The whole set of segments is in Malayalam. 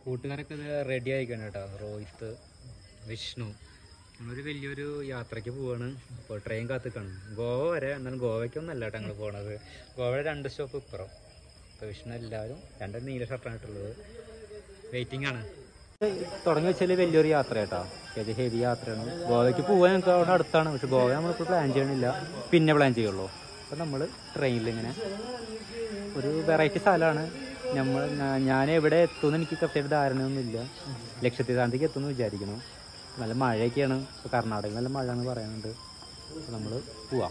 കൂട്ടുകാരൊക്കെ റെഡി ആയിക്കണം കേട്ടോ. റോഹിത്ത്, വിഷ്ണു, നമ്മളൊരു വലിയൊരു യാത്രയ്ക്ക് പോവാണ്. അപ്പോൾ ട്രെയിൻ കാത്തിക്കണം ഗോവ വരെ. എന്നാലും ഗോവയ്ക്കൊന്നല്ല കേട്ടോ ഞങ്ങൾ പോണത്. ഗോവയുടെ 2 സ്റ്റോപ്പ് ഇപ്പുറം. അപ്പോൾ വിഷ്ണു എല്ലാവരും 2 നീല ഷർട്ടായിട്ടുള്ളത് വെയിറ്റിംഗ് ആണ്. തുടങ്ങി വെച്ചാൽ വലിയൊരു യാത്ര കേട്ടോ. ഹെവി യാത്രയാണ്. ഗോവയ്ക്ക് പോകാൻ ഞങ്ങൾക്ക് അവിടെ അടുത്താണ്. പക്ഷെ ഗോവ നമ്മളിപ്പോൾ പ്ലാൻ ചെയ്യണില്ല, പിന്നെ പ്ലാൻ ചെയ്യുള്ളൂ. അപ്പോൾ നമ്മൾ ട്രെയിനിലിങ്ങനെ ഒരു വെറൈറ്റി സ്ഥലമാണ്. ഞാൻ എവിടെ എത്തുമെന്ന് എനിക്ക് കൃത്യമായിട്ട് ധാരണയൊന്നുമില്ല. ലക്ഷദ്വീപാന്തിക്ക് എത്തുമെന്ന് വിചാരിക്കണം. നല്ല മഴയൊക്കെയാണ്. ഇപ്പോൾ കർണാടകയിൽ നല്ല മഴ എന്ന് പറയുന്നുണ്ട്. അപ്പോൾ നമ്മൾ പോവാം.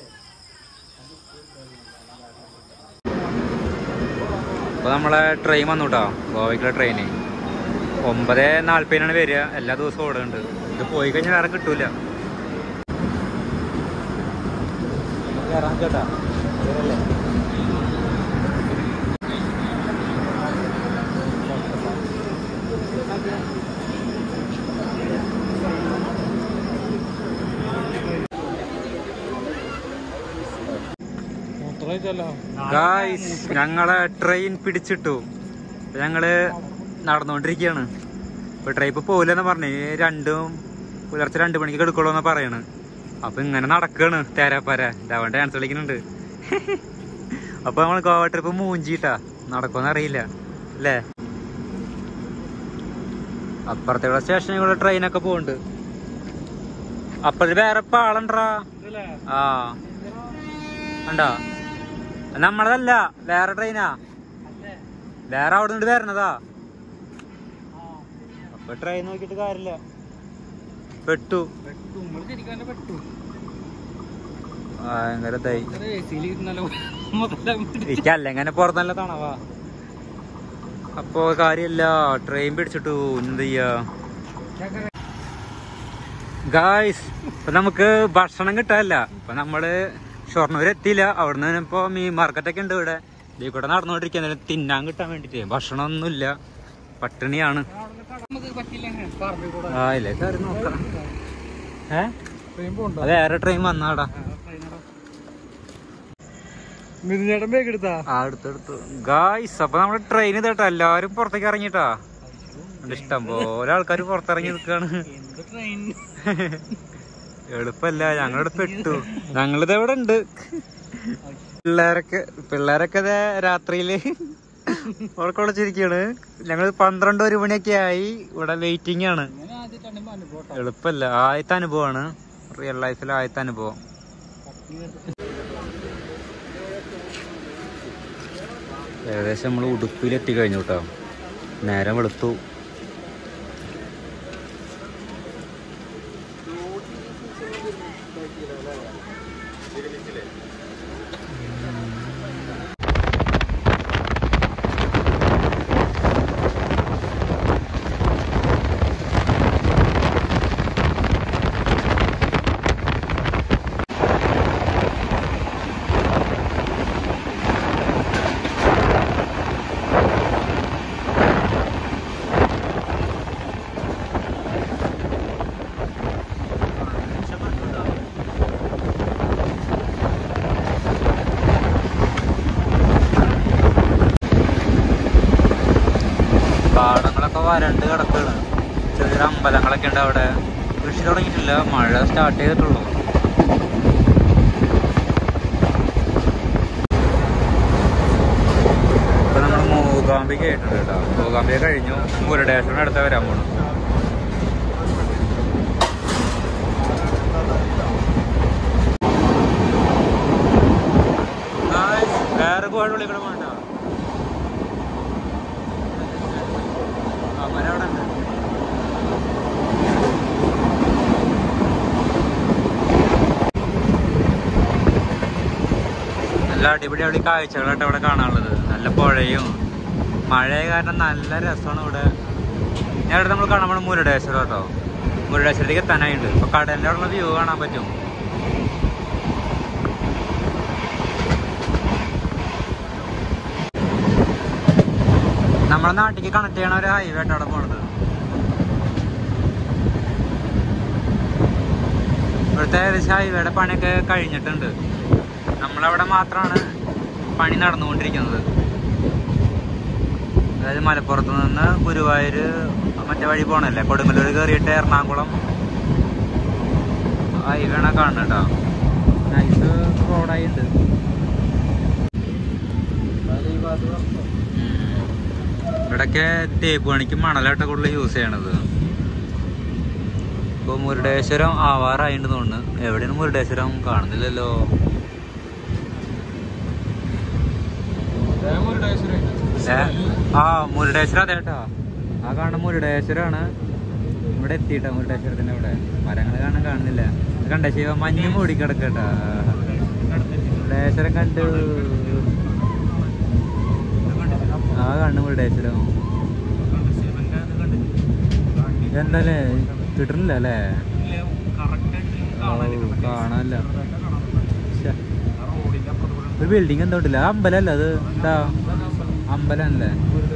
അപ്പോൾ നമ്മളെ ട്രെയിൻ വന്നു കേട്ടോ. ഗോവയ്ക്കുള്ള ട്രെയിന് 9:40 വരിക. എല്ലാ ദിവസവും ഓടുന്നുണ്ട്. ഇത് പോയി കഴിഞ്ഞാൽ വേറെ കിട്ടൂല. ചേട്ടാ ഗായ്സ്, ഞങ്ങളെ ട്രെയിൻ പിടിച്ചിട്ടു. ഞങ്ങള് നടന്നുകൊണ്ടിരിക്കുകയാണ്. ഇപ്പൊ ട്രെയിൻ ഇപ്പൊ പോലെന്ന് പറഞ്ഞു. പുലർച്ചെ 2 മണിക്ക് എടുക്കുള്ളൂ എന്നാ പറയണ്. അപ്പൊ ഇങ്ങനെ നടക്കാണ് തേരാപ്പാര. അവൻ ഡാൻസ് കളിക്കുന്നുണ്ട്. അപ്പൊ നമ്മള് ഗോവ ട്രിപ്പ് മൂഞ്ചിട്ടാ. നടക്കുമെന്ന് അറിയില്ല അല്ലേ. അപ്പുറത്തെ സ്റ്റേഷനിൽ ട്രെയിനൊക്കെ പോണ്ട്. അപ്പഴ് വേറെ പാളണ്ടാ. ആ ഉണ്ടാ. നമ്മളതല്ല, വേറെ ട്രെയിനാ. വേറെ അവിടെ നിന്ന് വരണതാ. അപ്പൊ ട്രെയിൻ നോക്കിട്ട് കാര്യമില്ല. പെട്ടു ഭയങ്കര ഇതായി. എനിക്കല്ല ഇങ്ങനെ പുറത്തല്ല തണവാ. അപ്പൊ കാര്യമില്ല, ട്രെയിൻ പിടിച്ചിട്ടു. എന്ത് ചെയ്യാ ഗായ്സ്. ഇപ്പൊ നമുക്ക് ഭക്ഷണം കിട്ടാനില്ല. ഇപ്പൊ നമ്മള് ഷൊർണൂർ എത്തിയില്ല. അവിടുന്ന് ഇപ്പൊ മീൻ മാർക്കറ്റൊക്കെ ഉണ്ട് ഇവിടെ. ഇതിൽ കൂടെ നടന്നുകൊണ്ടിരിക്കുക. തിന്നാൻ കിട്ടാൻ വേണ്ടിട്ട് ഭക്ഷണം ഒന്നുമില്ല, പട്ടിണിയാണ്. ആ ഇല്ലേ കാര്യം നോക്കാം. വേറെ ട്രെയിൻ വന്നാടാ. അടുത്തെടുത്തു ഗായ്സ്. അപ്പൊ നമ്മുടെ ട്രെയിൻ ഇതേട്ടാ. എല്ലാരും പുറത്തേക്ക് ഇറങ്ങിട്ടാ. ഇഷ്ടം പോലെ ആൾക്കാർ പുറത്തിറങ്ങി നിൽക്കാണ്. എളുപ്പല്ല. ഞങ്ങളിവിടെ പെട്ടു. ഞങ്ങളിത് എവിടെ ഉണ്ട്. പിള്ളേരൊക്കെ രാത്രിയില് ഉറക്കൊളച്ചിരിക്കാണ്. ഞങ്ങൾ 12-1 മണിയൊക്കെ ആയി ഇവിടെ വെയിറ്റിംഗ് ആണ്. എളുപ്പല്ല. ആദ്യത്തെ അനുഭവമാണ്. റിയൽ ലൈഫിൽ ആദ്യത്തെ അനുഭവം. ഏകദേശം നമ്മൾ ഉടുപ്പിലെത്തി കഴിഞ്ഞു കേട്ടോ. നേരം വെളുത്തു. പാടങ്ങളൊക്കെ വരണ്ട് കിടക്കാണ്. ചെറിയൊരു അമ്പലങ്ങളൊക്കെ ഉണ്ട് അവിടെ. കൃഷി തുടങ്ങിയിട്ടില്ല, മഴ സ്റ്റാർട്ട് ചെയ്തിട്ടുള്ളൂ. ഇപ്പൊ നമ്മൾ മൂകാംബിക ആയിട്ടുണ്ട് കേട്ടോ. മൂകാംബിക കഴിഞ്ഞു. മുരുടേശ്വരം അടുത്ത വരാൻ പോണു. വേറെ പോകാൻ വിളിക്കണം വേണ്ട. അവരവിടെ ഉണ്ട്. നല്ല അടിപൊളി കാഴ്ചകളായിട്ട് ഇവിടെ കാണാനുള്ളത്. നല്ല പുഴയും മഴയ കാരണം നല്ല രസമാണ് ഇവിടെ. ഞാൻ ഇവിടെ നമ്മൾ കാണാൻ പോണ മുരുടേശ്വരം കേട്ടോ. മുരുടേശ്വരത്തേക്ക് എത്താനായിട്ടുണ്ട്. ഇപ്പൊ കടലിന്റെ അവിടെ വ്യൂ കാണാൻ പറ്റും. നമ്മുടെ നാട്ടിലേക്ക് കണക്ട് ചെയ്യണ ഒരു ഹൈവേ ആയിട്ട് അവിടെ പോണത്. ഇവിടുത്തെ ഏകദേശം ഹൈവേയുടെ പണിയൊക്കെ കഴിഞ്ഞിട്ടുണ്ട്. നമ്മളവിടെ മാത്രമാണ് പണി നടന്നുകൊണ്ടിരിക്കുന്നത്. അതായത് മലപ്പുറത്ത് നിന്ന് ഗുരുവായൂർ മറ്റേ വഴി പോകണല്ലേ, കൊടുങ്ങല്ലൂർ കയറിയിട്ട് എറണാകുളം ഹൈവേണ കാണണം കേട്ടോ. നൈസ് റോഡായിട്ടുണ്ട്. ഇവിടൊക്കെ തേപ്പ് പണിക്ക് മണലായിട്ട് കൂടുതൽ യൂസ് ചെയ്യണത്. ഇപ്പോൾ മുരുടേശ്വരം ആവാറായിട്ട് തോന്നുന്നു. എവിടെയാണ് മുരുടേശ്വരം? കാണുന്നില്ലല്ലോ. ആ മുരുടേശ്വരം അതെ കേട്ടോ. ആ കാണുന്ന മുരുടേശ്വരമാണ്. ഇവിടെ എത്തിയിട്ടോ മുരുടേശ്വരത്തിന്റെ അവിടെ. മരങ്ങൾ കാണുന്നില്ല. കണ്ട ശിവ മഞ്ഞ് മൂടി കിടക്കട്ടാ. മുരുടേശ്വരം കണ്ടു. ആ കണ്ണു മുരുടേശ്വരം. എന്താല്ലേ കിട്ടണില്ല അല്ലേ? കാണാനല്ല. ഒരു ബിൽഡിങ് എന്തോ ഉണ്ടല്ലോ. അമ്പലല്ല അത്? എന്താ അമ്പലല്ലേ?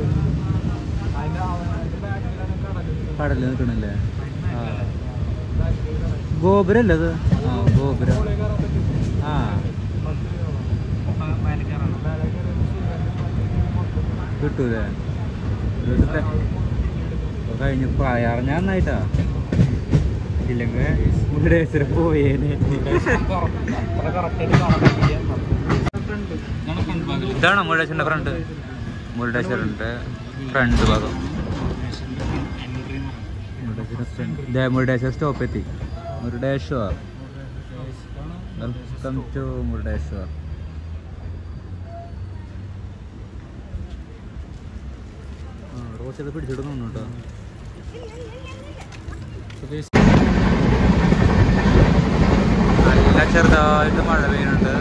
കടലിൽ നിൽക്കണല്ലേ? ആ ഗോപുരല്ലേ അത്? ആ ഗോപുരം. ആ കിട്ടൂലേ? കഴിഞ്ഞു പ്രായറിഞ്ഞ നന്നായിട്ടാ. ഇല്ലെങ്കിൽ മുരുടേശ്വരം പോയേനെ. ഇതാണോ മുരുടേശ്വരൻ്റെ ഫ്രണ്ട്? മുരുടേശ്വരൻ്റെ ഫ്രണ്ട് ഭാഗം. മുരുടേശ്വര സ്റ്റോപ്പ് എത്തി. മുരുടേശ്വർ. Welcome to Murudeshwar. റോച്ചത് പിടിച്ചിടുന്നു കേട്ടോ. നല്ല ചെറുതായിട്ട് മഴ പെയ്യുന്നുണ്ട്.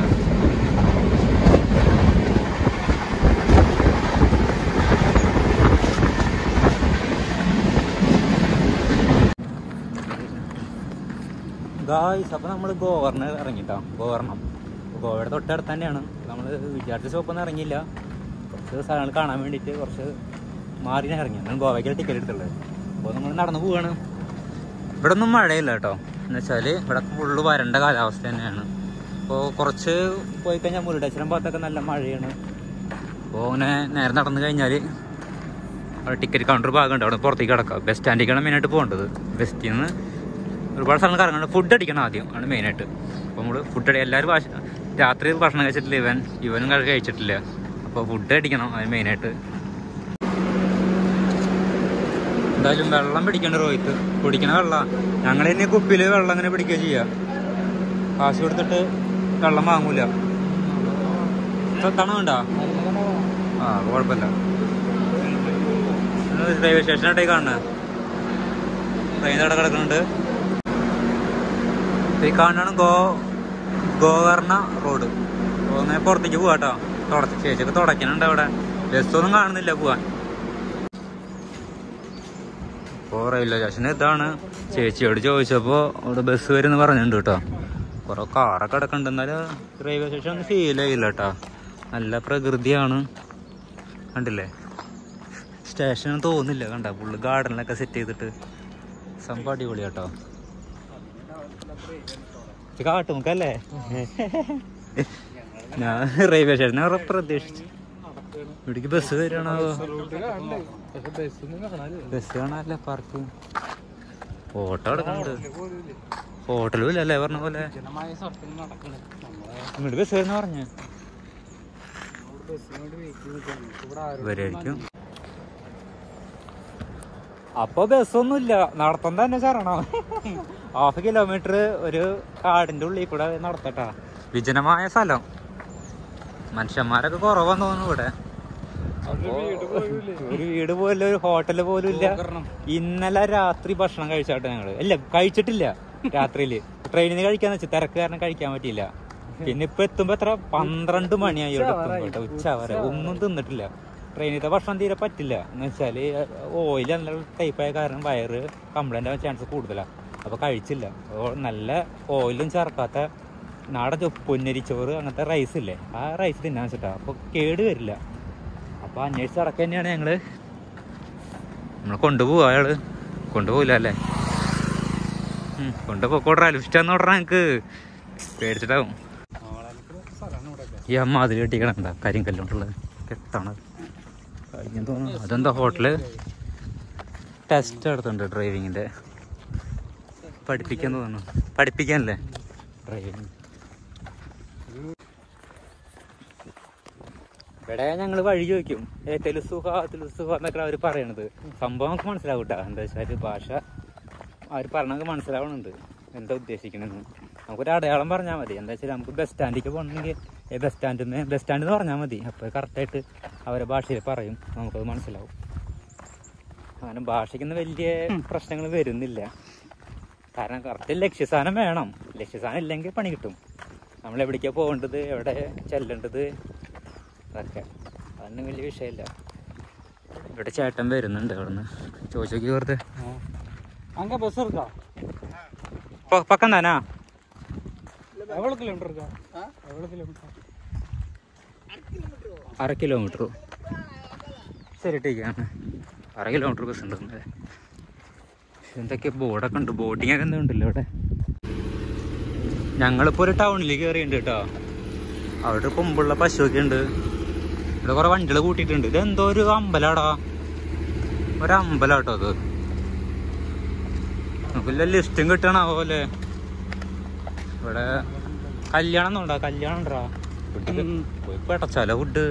ഗായ്സ്, അപ്പോൾ നമ്മൾ ഗോവർന്ന് ഇറങ്ങിട്ടോ. ഗോവയുടെ തൊട്ടടുത്ത് തന്നെയാണ്. നമ്മൾ വിചാരിച്ച സ്റ്റോപ്പൊന്നും ഇറങ്ങിയില്ല. കുറച്ച് സ്ഥലങ്ങൾ കാണാൻ വേണ്ടിയിട്ട് കുറച്ച് മാറിനെ ഇറങ്ങി. ഞാൻ ഗോവയ്ക്ക് ടിക്കറ്റ് എടുത്തുള്ളത്. അപ്പോൾ നമ്മൾ നടന്നു പോവുകയാണ്. ഇവിടെ ഒന്നും മഴയില്ല കേട്ടോ. എന്നുവെച്ചാൽ ഇവിടെ ഫുള്ള് വരണ്ട കാലാവസ്ഥ തന്നെയാണ്. അപ്പോൾ കുറച്ച് പോയി കഴിഞ്ഞാൽ മുരുടേശ്വരം ഭാഗത്തൊക്കെ നല്ല മഴയാണ്. അപ്പോൾ അങ്ങനെ നേരെ നടന്നു കഴിഞ്ഞാൽ അവിടെ ടിക്കറ്റ് കൗണ്ടർ ഭാഗമുണ്ട്. അവിടെ പുറത്തേക്ക് കിടക്കാം. ബസ് സ്റ്റാൻഡിലേക്കാണ് മെയിനായിട്ട് പോകേണ്ടത്. ബസ്സിൽ നിന്ന് ഒരുപാട് സ്ഥലങ്ങൾ കറങ്ങുന്നുണ്ട്. ഫുഡ് അടിക്കണം ആദ്യം ആണ് മെയിനായിട്ട്. അപ്പോൾ നമ്മൾ ഫുഡ് എല്ലാവരും രാത്രി ഭക്ഷണം കഴിച്ചിട്ടില്ല. ഇവനും കഴിച്ചിട്ടില്ല. അപ്പോൾ ഫുഡ് അടിക്കണം അത് മെയിനായിട്ട്. എന്തായാലും വെള്ളം പിടിക്കേണ്ട റോഹിത്ത്. കുടിക്കണ വെള്ളം ഞങ്ങൾ തന്നെ കുപ്പിയിൽ വെള്ളം അങ്ങനെ പിടിക്കുക ചെയ്യുക. കാശ് കൊടുത്തിട്ട് വെള്ളം വാങ്ങൂല. തണുണ്ടോ? ആ കുഴപ്പമില്ല. റെയിൽവേ സ്റ്റേഷനായിട്ടേ കാണുന്നത്. ട്രെയിൻ അവിടെ കിടക്കുന്നുണ്ട്. ഈ കാണാണ് ഗോകർണ റോഡ്. അങ്ങനെ പുറത്തേക്ക് പോവാട്ടോ. ചേച്ചിയൊക്കെ തുടയ്ക്കുന്നുണ്ട് അവിടെ. ബസ്സൊന്നും കാണുന്നില്ല പോവാൻ. ഇപ്പോൾ റെയിൽവേ സ്റ്റേഷൻ ഇതാണ്. ചേച്ചിയോട് ചോദിച്ചപ്പോൾ അവിടെ ബസ് വരുമെന്ന് പറഞ്ഞിട്ടുണ്ട് കേട്ടോ. കുറേ കാറൊക്കെ കിടക്കുന്നുണ്ട്. എന്നാലും റെയിൽവേ സ്റ്റേഷൻ ഒന്നും ഫീൽ ചെയ്യില്ല കേട്ടോ. നല്ല പ്രകൃതിയാണ്. കണ്ടില്ലേ? സ്റ്റേഷനൊന്നും തോന്നില്ല. കണ്ട ഫുള്ള് ഗാർഡനിലൊക്കെ സെറ്റ് ചെയ്തിട്ട് സംഭവം അടിപൊളി കേട്ടോ. കാട്ടുമുക്കല്ലേ? ഞാൻ റെയിൽവേ സ്റ്റേഷനെ പ്രതീക്ഷിച്ചു. ഇവിടേക്ക് ബസ് വരണോ? ബസ് കാണാല്ലേ? പാർക്ക് ഫോട്ടോ എടുക്കുന്നുണ്ട്. ഹോട്ടലും ഇല്ലല്ലേ പറഞ്ഞ പോലെ. ഇങ്ങോട്ട് ബസ് വരുന്ന പറഞ്ഞു വരായിരിക്കും. അപ്പൊ ബസ്സൊന്നുമില്ല. നടത്തം തന്നെ ചരണം. 1/2 കിലോമീറ്റർ ഒരു കാടിന്റെ ഉള്ളിൽ കൂടെ നടത്തട്ടാ. വിജനമായ സ്ഥലം. മനുഷ്യന്മാരൊക്കെ കുറവാന്ന് തോന്നുന്നു ഇവിടെ. ഒരു വീട് പോലും ഒരു ഹോട്ടല് പോലും ഇല്ല. ഇന്നലെ രാത്രി ഭക്ഷണം കഴിച്ചാട്ടോ ഞങ്ങള്. അല്ല കഴിച്ചിട്ടില്ല. രാത്രിയില് ട്രെയിനിൽ നിന്ന് കഴിക്കാന്ന് വെച്ചാൽ തിരക്ക് കാരണം കഴിക്കാൻ പറ്റിയില്ല. പിന്നെ ഇപ്പൊ എത്തുമ്പോ എത്ര 12 മണിയായി ഇവിടെ എത്തുമ്പോ. ഉച്ച വരെ ഒന്നും തിന്നിട്ടില്ല. ട്രെയിനിലത്തെ ഭക്ഷണം തീരെ പറ്റില്ല. എന്ന് വെച്ചാല് ഓയിൽ നല്ല ടൈപ്പായ കാരണം വയറ് കംപ്ലൈന്റ് ആവാൻ ചാൻസ് കൂടുതലാണ്. അപ്പൊ കഴിച്ചില്ല. നല്ല ഓയിലും ചേർക്കാത്ത നാടൻ പൊന്നരിച്ചോറ് അങ്ങനത്തെ റൈസ് ഇല്ലേ, ആ റൈസ് തിന്നാൻ വെച്ചിട്ടാ. അപ്പൊ കേട് വരില്ല. അപ്പൊ അന്വേഷിച്ച് അടക്കം തന്നെയാണ് നമ്മള് കൊണ്ടുപോവാ. അയാള് കൊണ്ടുപോകില്ല അല്ലേ? കൊണ്ടുപോക്കോട്ടെ. അലിഫ്റ്റാന്ന് പറഞ്ഞാ എനിക്ക് പേടിച്ചിട്ടാവും. ഈ അമ്മ അതിൽ കെട്ടിക്കണ കരിങ്കല്ലുകൊണ്ടുള്ളത് കെട്ടാണ്. കഴിഞ്ഞു തോന്നുന്നു. അതെന്താ ഹോട്ടല് ടെസ്റ്റ് നടത്തുന്നുണ്ട് ഡ്രൈവിങ്ങിൻ്റെ, പഠിപ്പിക്കാൻ തോന്നുന്നു. പഠിപ്പിക്കാനല്ലേ ഡ്രൈവിങ്. ഇവിടെ ഞങ്ങൾ വഴി ചോദിക്കും, തെലുസുഖ എന്നൊക്കെ അവർ പറയണത്. സംഭവം നമുക്ക് മനസ്സിലാവും കേട്ടോ. എന്താ വെച്ചാൽ ഭാഷ അവർ പറഞ്ഞത് മനസ്സിലാവണുണ്ട് എന്താ ഉദ്ദേശിക്കണമെന്ന്. നമുക്കൊരു അടയാളം പറഞ്ഞാൽ മതി. എന്താ വെച്ചാൽ നമുക്ക് ബസ് സ്റ്റാൻഡിലേക്ക് പോകണമെങ്കിൽ ബസ് സ്റ്റാൻഡ് എന്ന് പറഞ്ഞാൽ മതി. അപ്പോൾ കറക്റ്റായിട്ട് അവരെ ഭാഷയിൽ പറയും, നമുക്കത് മനസ്സിലാവും. അങ്ങനെ ഭാഷയ്ക്കൊന്നും വലിയ പ്രശ്നങ്ങൾ വരുന്നില്ല. കാരണം കറക്റ്റ് ലക്ഷ്യസ്ഥാനം വേണം. ലക്ഷ്യസ്ഥാനം ഇല്ലെങ്കിൽ പണി കിട്ടും. നമ്മൾ എവിടേക്കാണ് പോകേണ്ടത്, എവിടെ ചെല്ലേണ്ടത്, അതൊക്കെ അതൊന്നും വലിയ വിഷയമില്ല. ഇവിടെ ചേട്ടൻ വരുന്നുണ്ട്. അവിടുന്ന് ചോദിച്ചു നോക്കി വെറുതെ. പക്കം താനാ? അര കിലോമീറ്റർ. ശരി ടീക്കാണ്. 1/2 കിലോമീറ്റർ ബസ് ഉണ്ട്. എന്തൊക്കെ ബോർഡൊക്കെ ഉണ്ട്, ബോട്ടിങ് ഒക്കെ എന്താ ഉണ്ടല്ലോ ഇവിടെ. ഞങ്ങളിപ്പോൾ ഒരു ടൗണിലേക്ക് കയറിയുണ്ട് കേട്ടോ. അവിടെ കൊമ്പുള്ള പശുവൊക്കെ ഉണ്ട്. ഇവിടെ കുറെ വണ്ടികൾ കൂട്ടിയിട്ടുണ്ട്. ഇതെന്തോ ഒരു അമ്പലാടാ, ഒരമ്പലാട്ടോ അത്. നമുക്കില്ല ലിസ്റ്റും കിട്ടണ പോലെ. ഇവിടെ കല്യാണം ഉണ്ടോ? കല്യാണം ഉണ്ടോ? പോയി പെട്ടച്ചാല ഫുഡ്.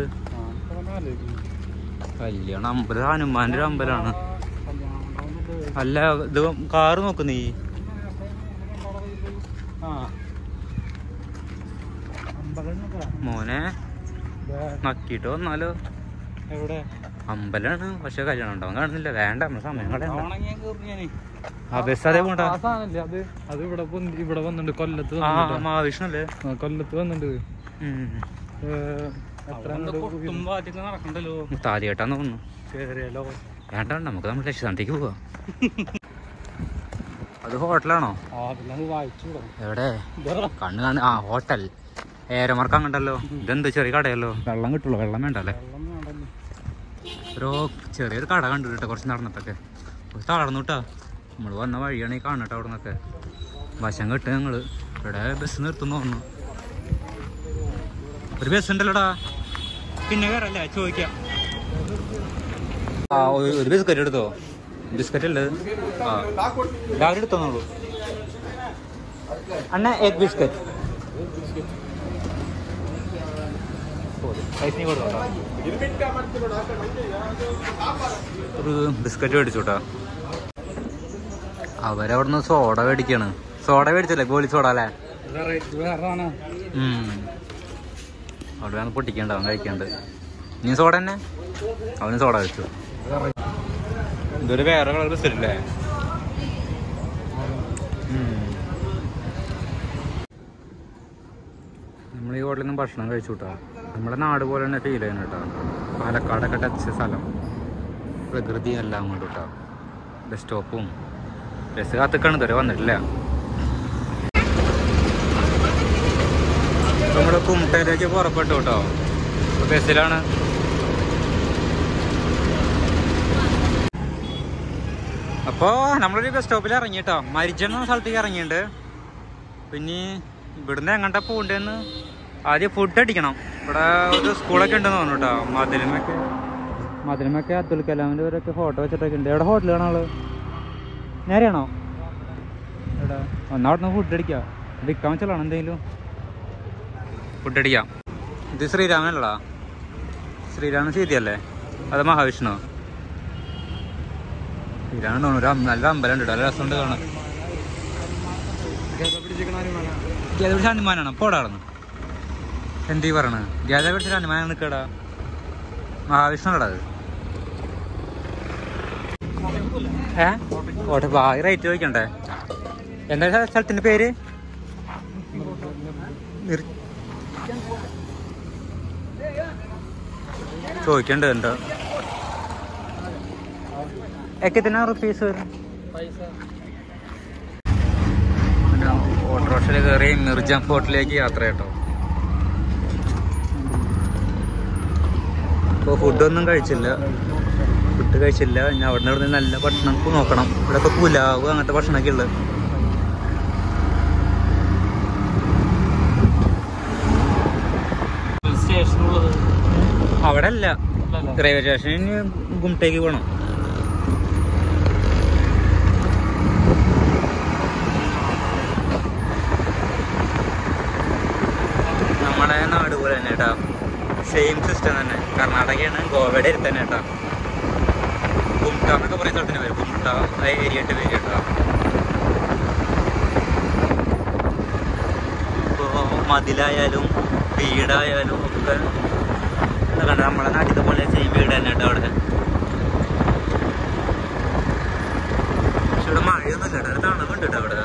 കല്യാണം അമ്പലം ഹനുമാന്റെ ഒരു അമ്പലാണ്. അല്ല ഇത് കാറ് നോക്ക് നീ. മോനെ നക്കിട്ട് വന്നാലോ. എവിടെ അമ്പലാണ്, പക്ഷെ കല്യാണം ഉണ്ടാവും കാണുന്നില്ല. വേണ്ട നമ്മൾ സമയം കളയണ്ട. ആ ബസ് അതേ പോണ്ട. അത് ഇവിടെ വന്നിട്ടുണ്ട്. കൊല്ലത്ത് മഹാവിഷ്ണല്ലേ? കൊല്ലത്ത് വന്നിട്ടുണ്ട്. താലിയേട്ടാന്ന് തോന്നുന്നു. വേണ്ട നമുക്ക് നമ്മൾ ലക്ഷ്യസ്ഥാനത്തേക്ക് പോവാ. അത് ഹോട്ടലാണോ? എവിടെ കണ്ണ് കാണും. ആ ഹോട്ടൽ ഏരമാർക്ക് അങ്ങണ്ടല്ലോ. ഇതെന്ത് ചെറിയ കടയല്ലോ. വെള്ളം കിട്ടുള്ളൂ. വെള്ളം വേണ്ടല്ലേ? ഓരോ ചെറിയൊരു കട കണ്ടു കേട്ടോ. കുറച്ച് നടന്നിട്ടൊക്കെ താഴ്ന്നു കേട്ടാ. നമ്മൾ വന്ന വഴിയാണ് ഈ കാണട്ടോ. അവിടെ നിന്നൊക്കെ വശം കെട്ട് ഞങ്ങള് ഇവിടെ ബസ് നിർത്തുന്നു തോന്നുന്നു. ഒരു ബസ് ഉണ്ടല്ലോടാ. പിന്നെ കയറല്ലേ ചോദിക്കാം. ആ ഒരു ബിസ്ക്കറ്റ് എടുത്തോ. ബിസ്ക്കറ്റ് അല്ലേ? ആ രാവിലെ എടുത്തോന്നുള്ളൂ. അണ്ണ എഗ് ബിസ്ക്കറ്റ്. ഒരു ബിസ്ക്കറ്റ് മേടിച്ചോട്ടാ. അവരവിടുന്ന് സോഡ മേടിക്കാണ്. സോഡ മേടിച്ചല്ലേ? ഗോലി സോഡ അല്ലേ? അവിടെ വന്ന് പൊട്ടിക്കണ്ടാവും കഴിക്കാണ്ട്. നീ സോഡ തന്നെ? അവന് സോഡ കഴിച്ചു. ഇതൊരു വേറെ കളർ ബിസ്ക്കറ്റല്ലേ? നമ്മൾ ഈ ഹോട്ടലിൽ നിന്നും ഭക്ഷണം കഴിച്ചു കൂട്ടാ. നമ്മുടെ നാട് പോലെ തന്നെ ഫീൽ ചെയ്യുന്നു കേട്ടോ. പാലക്കാടൊക്കെ ടച്ച് സ്ഥലം, പ്രകൃതി എല്ലാം കൊണ്ട് കേട്ടോ. ബസ് സ്റ്റോപ്പും ബസ് കാത്തിക്കാണ്. ഇതുവരെ വന്നിട്ടില്ല. നമ്മൾ കുമട്ടയിലേക്ക് പുറപ്പെട്ടു കേട്ടോ. ബസ്സിലാണ്. അപ്പോൾ നമ്മളൊരു ബസ് സ്റ്റോപ്പിൽ ഇറങ്ങി കേട്ടോ. മരിജെന്ന സ്ഥലത്തേക്ക് ഇറങ്ങിയിട്ടുണ്ട്. പിന്നെ ഇവിടുന്ന് എങ്ങോട്ടാ പോകേണ്ടതെന്ന് ആദ്യം ഫുഡ് അടിക്കണം. ഇവിടെ ഒരു സ്കൂളൊക്കെ ഉണ്ടെന്ന് തോന്നുന്നു കേട്ടോ. മതിലുമൊക്കെ അബ്ദുൽ കലാമിൻ്റെ ഇവരൊക്കെ ഫോട്ടോ വെച്ചിട്ടൊക്കെ ഉണ്ട്. എവിടെ ഹോട്ടൽ കാണാള്? നേരെയാണോ? എവിടെ ഒന്നാ അവിടെ നിന്ന് ഫുഡ് അടിക്കാം. വിൽക്കാൻ വെച്ചാലാണ് എന്തെങ്കിലും ഫുഡ് അടിക്കാം. ഇത് ശ്രീരാമനല്ലടാ? ശ്രീരാമൻ സീതിയല്ലേ? അത് മഹാവിഷ്ണു? ശ്രീരാമൻ തോന്നുന്നു. നല്ല അമ്പലം ഉണ്ട്. നല്ല രസമുണ്ട് കാണാൻ. ഗീത പിടിച്ച ഹനുമാനാണ്. അപ്പോൾ അവിടെ നടന്നു എന്തീ പറയണത്? ഗീത പിടിച്ച ഹനുമാനാണ് നിൽക്കടാ. മഹാവിഷ്ണു അല്ലടാ അത്? ഓട്ടെ ഭാഗ്യ റേറ്റ് ചോദിക്കണ്ടേ? എന്താ സ്ഥലത്തിന്റെ പേര്? ചോദിക്കണ്ട്. എന്താ എക്കത്തിനാ റുപ്പീസ് വരും? ഓട്ടോറിക്ഷയിൽ കയറി മിർജാം ഫോർട്ടിലേക്ക് യാത്ര കേട്ടോ. ഇപ്പോൾ ഫുഡൊന്നും കഴിച്ചില്ല. ഇനി അവിടെ നിന്ന് നല്ല ഭക്ഷണം നോക്കണം. ഇവിടെ ഇപ്പോൾ പുലാവ് അങ്ങനത്തെ ഭക്ഷണമൊക്കെ ഉള്ളത്. സ്റ്റേഷനുള്ളത് അവിടെ അല്ല, റെയിൽവേ സ്റ്റേഷനിൽ ഗുംട്ടേക്ക് പോകണം. നമ്മുടെ നാട് പോലെ തന്നെ കേട്ടോ, സെയിം സിസ്റ്റം തന്നെ. കർണാടകയാണ്, ഗോവയുടെ അടുത്ത് തന്നെ കേട്ടോ. ഗുംട്ട എന്നൊക്കെ പറയുന്ന സ്ഥലത്തിന് വരും. ഗുംട്ട ആ ഏരിയ ആയിട്ട് വരും കേട്ടോ. ഇപ്പോൾ മതിലായാലും വീടായാലും ഒക്കെ കണ്ട നമ്മളെ നാട്ടിലെ പോലെ സെയിം വീട് തന്നെ കേട്ടോ അവിടെ. പക്ഷെ ഇവിടെ മഴയൊന്നും ഇല്ല കേട്ടോ, തണുപ്പുണ്ട് കേട്ടോ അവിടെ.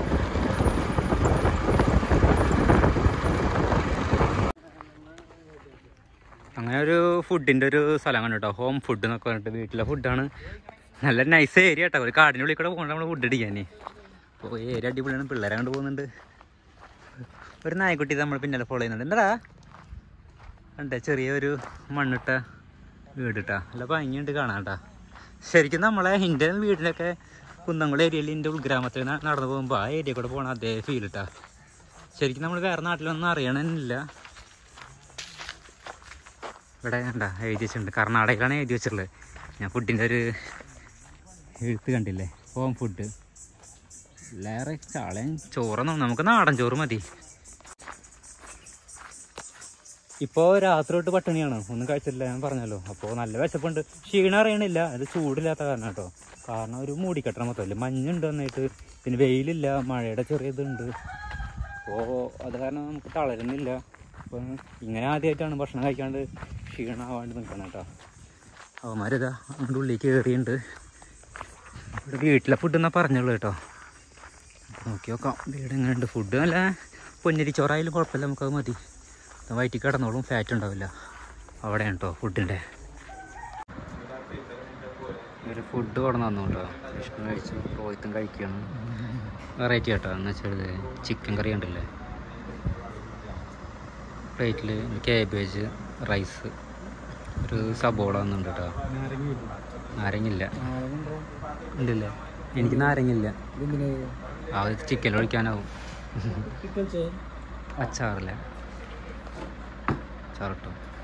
അങ്ങനെ ഒരു ഫുഡിൻ്റെ ഒരു സ്ഥലം കണ്ടു കേട്ടോ, ഹോം ഫുഡ് എന്നൊക്കെ പറഞ്ഞിട്ട്. വീട്ടിലെ ഫുഡാണ്, നല്ല നൈസ് ഏരിയ കേട്ടോ. ഒരു കാടിനുള്ളിൽ കൂടെ പോകണ്ട നമ്മൾ ഫുഡ് അടിക്കാൻ. അപ്പോൾ ഏരിയ അടിപൊളിയാണ്, പിള്ളേരെ കണ്ട് പോകുന്നുണ്ട്. ഒരു നായ്ക്കുട്ടി നമ്മൾ പിന്നാലെ ഫോളോ ചെയ്യുന്നുണ്ട്. എന്താ കണ്ടേ, ചെറിയൊരു മണ്ണിട്ട വീട് കേട്ടോ, നല്ല ഭംഗിയുണ്ട് കാണാൻ കേട്ടോ. ശരിക്കും നമ്മളെ എൻ്റെ വീടിനൊക്കെ കുന്നംകുളം ഏരിയയിൽ എൻ്റെ ഉൾഗ്രാമത്തിൽ നടന്നു പോകുമ്പോൾ ആ ഏരിയ കൂടെ പോകണം അതേ ഫീൽ കേട്ടോ. ശരിക്കും നമ്മൾ വേറെ നാട്ടിലൊന്നും അറിയണമെന്നില്ല. ഇവിടെ കണ്ട എഴുതി വെച്ചിട്ടുണ്ട്, കർണാടകയിലാണ് എഴുതി വെച്ചിട്ടുള്ളത്. ഞാൻ ഫുഡിൻ്റെ ഒരു എഴുത്ത് കണ്ടില്ലേ, ഹോം ഫുഡ്. എല്ലാവരും ചാളയും ചോറൊന്നും, നമുക്ക് നാടൻ ചോറ് മതി. ഇപ്പോൾ രാത്രി തൊട്ട് പട്ടിണിയാണ്, ഒന്നും കഴിച്ചിട്ടില്ല ഞാൻ പറഞ്ഞല്ലോ. അപ്പോൾ നല്ല വിശപ്പുണ്ട്, ക്ഷീണം അറിയണില്ല. അത് ചൂടില്ലാത്ത കാരണം കേട്ടോ, കാരണം ഒരു മൂടിക്കെട്ടണ മൊത്തമില്ല, മഞ്ഞുണ്ട് നന്നായിട്ട്, പിന്നെ വെയിലില്ല, മഴയുടെ ചെറിയ ഇതുണ്ട്. അപ്പോൾ അത് കാരണം നമുക്ക് തളരുന്നില്ല. അപ്പം ഇങ്ങനെ ആദ്യമായിട്ടാണ് ഭക്ഷണം കഴിക്കാണ്ട് ക്ഷീണമാവാണ്ട് നിൽക്കണം കേട്ടോ. അവന്മാരിതാ അതിൻ്റെ ഉള്ളിൽ കയറിയുണ്ട്. ഇവിടെ വീട്ടിലെ ഫുഡ് എന്നാ പറഞ്ഞുള്ളൂ കേട്ടോ. നോക്കി നോക്കാം വീട് എങ്ങനെയുണ്ട്. ഫുഡ് നല്ല പൊന്നരി ചോറായാലും കുഴപ്പമില്ല, നമുക്കത് മതി. വയറ്റിൽ കിടന്നോളും, ഫാറ്റ് ഉണ്ടാവില്ല. അവിടെയാണ് കേട്ടോ ഫുഡിൻ്റെ. ഒരു ഫുഡ് കൊണ്ടു തന്നു കേട്ടോ, വിഷ്ണു കഴിച്ചു, റോഹിത്തും കഴിക്കുകയാണ്. വെറൈറ്റി കേട്ടോ, എന്ന് വെച്ചാൽ ചിക്കൻ കറി ഉണ്ടല്ലേ, പ്ലേറ്റിൽ കാബേജ്, റൈസ്, ഒരു സബോള ഒന്നുണ്ട് കേട്ടോ. നാരങ്ങില്ല ഉണ്ടല്ലേ, എനിക്ക് നാരങ്ങില്ല. ആ ചിക്കൻ ഒഴിക്കാനാവും. അച്ചാറില്ല, അച്ചാറിട്ടോ.